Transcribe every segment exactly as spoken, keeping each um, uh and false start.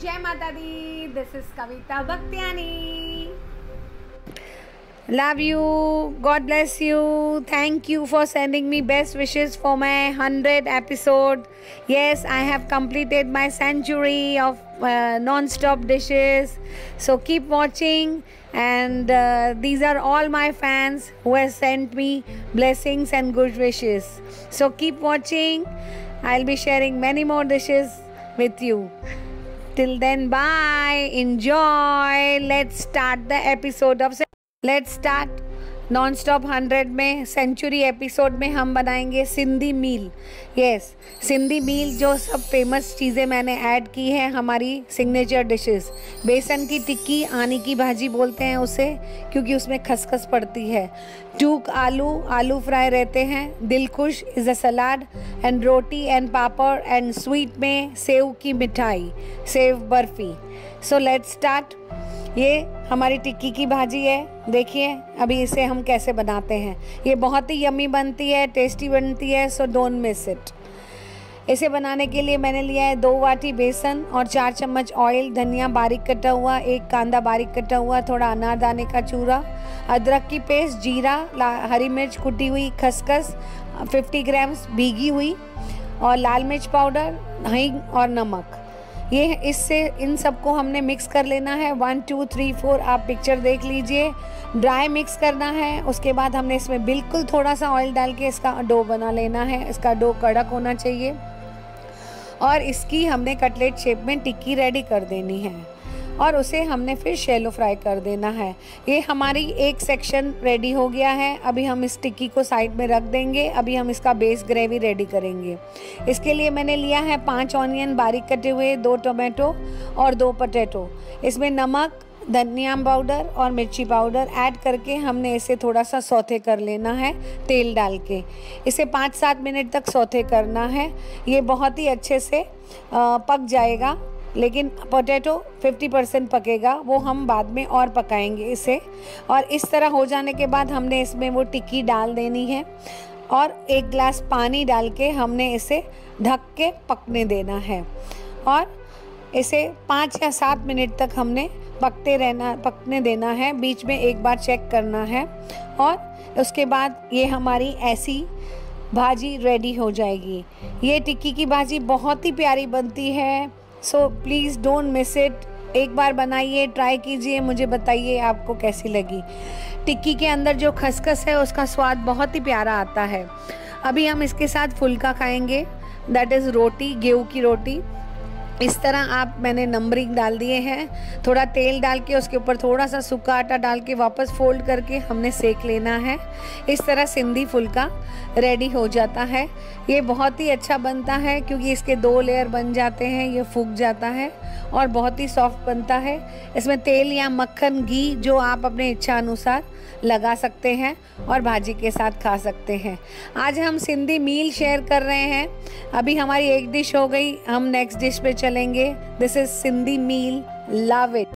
जय माता दी। This is Kavita Bhaktiyani. Love you. God bless you. Thank you for sending me best wishes for my one hundred episode. Yes, I have completed my century of uh, non-stop dishes. So keep watching. And uh, these are all my fans who have sent me blessings and good wishes. So keep watching. I'll be sharing many more dishes with you. Till then, bye. Enjoy. Let's start the episode of let's start non stop hundred में century episode में हम बनाएंगे Sindhi meal. Yes, Sindhi meal जो सब famous चीज़ें मैंने add की हैं, हमारी सिग्नेचर डिशेस। बेसन की टिक्की, आनी की भाजी बोलते हैं उसे, क्योंकि उसमें खसखस पड़ती है। टूक आलू, आलू फ्राई रहते हैं। Dilkhush is a salad and roti and papad and sweet में सेव की मिठाई, sev barfi. So let's start. ये हमारी टिक्की की भाजी है। देखिए अभी इसे हम कैसे बनाते हैं। ये बहुत ही यम्मी बनती है, टेस्टी बनती है। So don't miss it. इसे बनाने के लिए मैंने लिया है दो वाटी बेसन और चार चम्मच ऑयल, धनिया बारीक कटा हुआ, एक कांदा बारीक कटा हुआ, थोड़ा अनारदाने का चूरा, अदरक की पेस्ट, जीरा, हरी मिर्च कुटी हुई, खसखस पचास ग्राम्स भीगी हुई, और लाल मिर्च पाउडर, हींग और नमक। ये इससे इन सबको हमने मिक्स कर लेना है। वन टू थ्री फोर आप पिक्चर देख लीजिए। ड्राई मिक्स करना है। उसके बाद हमने इसमें बिल्कुल थोड़ा सा ऑयल डाल के इसका डो बना लेना है। इसका डो कड़क होना चाहिए और इसकी हमने कटलेट शेप में टिक्की रेडी कर देनी है और उसे हमने फिर शैलो फ्राई कर देना है। ये हमारी एक सेक्शन रेडी हो गया है। अभी हम इस टिक्की को साइड में रख देंगे। अभी हम इसका बेस ग्रेवी रेडी करेंगे। इसके लिए मैंने लिया है पांच ऑनियन बारीक कटे हुए, दो टोमेटो और दो पोटैटो। इसमें नमक, धनिया पाउडर और मिर्ची पाउडर ऐड करके हमने इसे थोड़ा सा सौते कर लेना है तेल डाल के। इसे पाँच सात मिनट तक सौते करना है। ये बहुत ही अच्छे से पक जाएगा, लेकिन पोटैटो पचास परसेंट पकेगा, वो हम बाद में और पकाएंगे इसे। और इस तरह हो जाने के बाद हमने इसमें वो टिक्की डाल देनी है और एक गिलास पानी डाल के हमने इसे ढक के पकने देना है और इसे पाँच या सात मिनट तक हमने पकते रहना पकने देना है। बीच में एक बार चेक करना है और उसके बाद ये हमारी ऐसी भाजी रेडी हो जाएगी। ये टिक्की की भाजी बहुत ही प्यारी बनती है। So please don't miss it. एक बार बनाइए, ट्राई कीजिए, मुझे बताइए आपको कैसी लगी। टिक्की के अंदर जो खसखस है उसका स्वाद बहुत ही प्यारा आता है। अभी हम इसके साथ फुल्का खाएंगे, दैट इज़ रोटी, गेहूं की रोटी। इस तरह आप मैंने नंबरिंग डाल दिए हैं। थोड़ा तेल डाल के उसके ऊपर थोड़ा सा सूखा आटा डाल के वापस फोल्ड करके हमने सेक लेना है। इस तरह सिंधी फुल्का रेडी हो जाता है। ये बहुत ही अच्छा बनता है क्योंकि इसके दो लेयर बन जाते हैं, ये फूक जाता है और बहुत ही सॉफ्ट बनता है। इसमें तेल या मक्खन, घी जो आप अपने इच्छा अनुसार लगा सकते हैं और भाजी के साथ खा सकते हैं। आज हम सिंधी मील शेयर कर रहे हैं। अभी हमारी एक डिश हो गई, हम नेक्स्ट डिश पे चलेंगे। This is Sindhi meal, love it.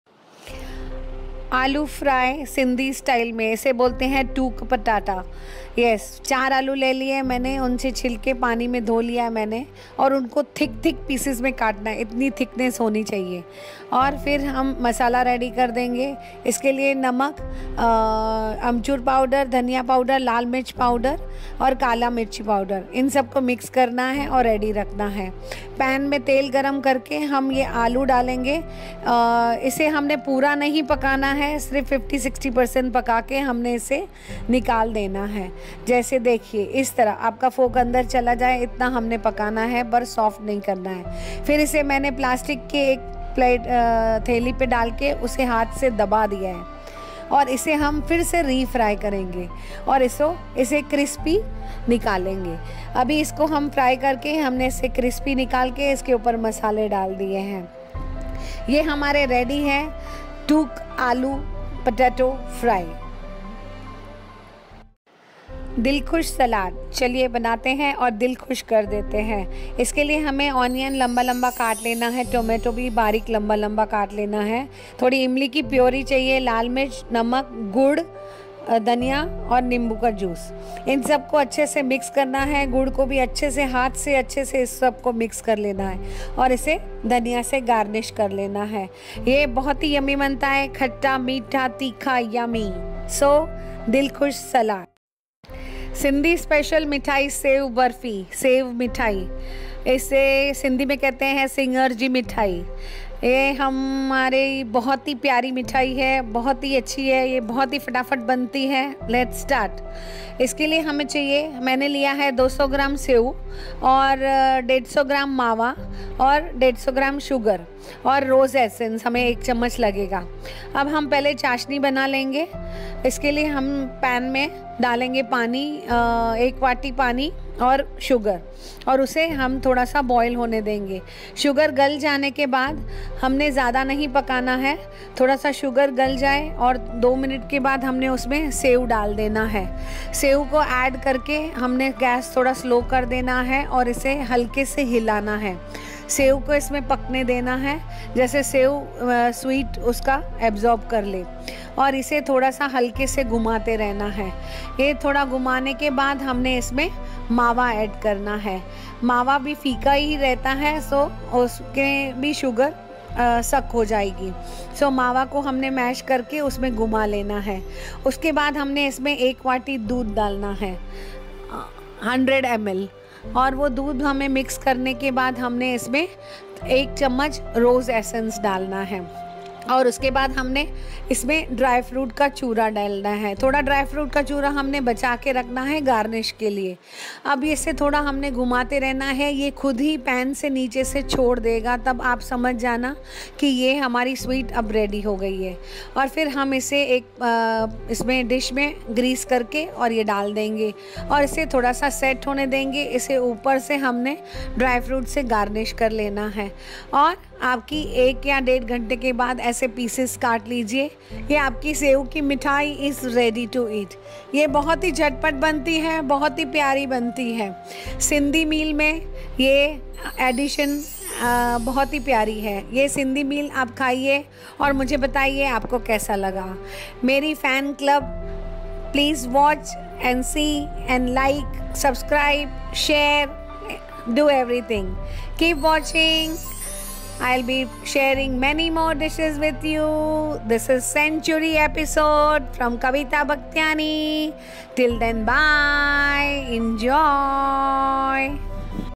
आलू फ्राई सिंधी स्टाइल में, इसे बोलते हैं टूक पटाटा। यस, चार आलू ले लिए मैंने, उनसे छिलके पानी में धो लिया मैंने और उनको थिक थिक पीसेस में काटना है, इतनी थिकनेस होनी चाहिए। और फिर हम मसाला रेडी कर देंगे। इसके लिए नमक, अमचूर पाउडर, धनिया पाउडर, लाल मिर्च पाउडर और काला मिर्ची पाउडर, इन सबको मिक्स करना है और रेडी रखना है। पैन में तेल गरम करके हम ये आलू डालेंगे। आ, इसे हमने पूरा नहीं पकाना है, सिर्फ फिफ्टी सिक्सटी परसेंट पका के हमने इसे निकाल देना है। जैसे देखिए इस तरह आपका फोक अंदर चला जाए इतना हमने पकाना है, पर सॉफ्ट नहीं करना है। फिर इसे मैंने प्लास्टिक के एक प्लेट थैली पे डाल के उसे हाथ से दबा दिया है और इसे हम फिर से रीफ्राई करेंगे और इसो इसे क्रिस्पी निकालेंगे। अभी इसको हम फ्राई करके हमने इसे क्रिस्पी निकाल के इसके ऊपर मसाले डाल दिए हैं। ये हमारे रेडी है टूक आलू पोटैटो फ्राई। दिल खुश सलाद चलिए बनाते हैं और दिल खुश कर देते हैं। इसके लिए हमें ऑनियन लंबा लंबा काट लेना है, टोमेटो भी बारीक लंबा लंबा काट लेना है, थोड़ी इमली की प्योरी चाहिए, लाल मिर्च, नमक, गुड़ धनिया और नींबू का जूस। इन सबको अच्छे से मिक्स करना है। गुड़ को भी अच्छे से हाथ से अच्छे से इस सबको मिक्स कर लेना है और इसे धनिया से गार्निश कर लेना है। ये बहुत ही यमी बनता है, खट्टा मीठा तीखा yummy. So Dil Khush salad. Sindhi special मिठाई सेव बर्फ़ी, सेव मिठाई, इसे सिंधी में कहते हैं सिंगर जी मिठाई। ये हमारी बहुत ही प्यारी मिठाई है, बहुत ही अच्छी है, ये बहुत ही फटाफट बनती है। Let's start. इसके लिए हमें चाहिए, मैंने लिया है दो सौ ग्राम सेव और डेढ़ सौ ग्राम मावा और डेढ़ सौ ग्राम शुगर और रोज़ एसेंस हमें एक चम्मच लगेगा। अब हम पहले चाशनी बना लेंगे। इसके लिए हम पैन में डालेंगे पानी, एक वाटी पानी और शुगर, और उसे हम थोड़ा सा बॉईल होने देंगे। शुगर गल जाने के बाद हमने ज़्यादा नहीं पकाना है, थोड़ा सा शुगर गल जाए और दो मिनट के बाद हमने उसमें सेव डाल देना है। सेव को ऐड करके हमने गैस थोड़ा स्लो कर देना है और इसे हल्के से हिलाना है। सेव को इसमें पकने देना है, जैसे सेव स्वीट उसका एब्जॉर्ब कर ले, और इसे थोड़ा सा हल्के से घुमाते रहना है। ये थोड़ा घुमाने के बाद हमने इसमें मावा ऐड करना है। मावा भी फीका ही रहता है, सो उसके भी शुगर आ, सक हो जाएगी। सो मावा को हमने मैश करके उसमें घुमा लेना है। उसके बाद हमने इसमें एक वाटी दूध डालना है, हंड्रेड एम एल, और वो दूध हमें मिक्स करने के बाद हमने इसमें एक चम्मच रोज़ एसेंस डालना है, और उसके बाद हमने इसमें ड्राई फ्रूट का चूरा डालना है। थोड़ा ड्राई फ्रूट का चूरा हमने बचा के रखना है गार्निश के लिए। अब इसे थोड़ा हमने घुमाते रहना है, ये खुद ही पैन से नीचे से छोड़ देगा, तब आप समझ जाना कि ये हमारी स्वीट अब रेडी हो गई है। और फिर हम इसे एक आ, इसमें डिश में ग्रीस करके और ये डाल देंगे और इसे थोड़ा सा सेट होने देंगे। इसे ऊपर से हमने ड्राई फ्रूट से गार्निश कर लेना है, और आपकी एक या डेढ़ घंटे के बाद ऐसे पीसेस काट लीजिए। ये आपकी सेव की मिठाई इज़ रेडी टू ईट। ये बहुत ही झटपट बनती है, बहुत ही प्यारी बनती है। सिंधी मील में ये एडिशन बहुत ही प्यारी है। ये सिंधी मील आप खाइए और मुझे बताइए आपको कैसा लगा। मेरी fan club, please watch and see and like, subscribe, share, do everything. Keep watching. I'll be sharing many more dishes with you. This is Century episode from Kavita Bhaktiani. Till then, bye. Enjoy.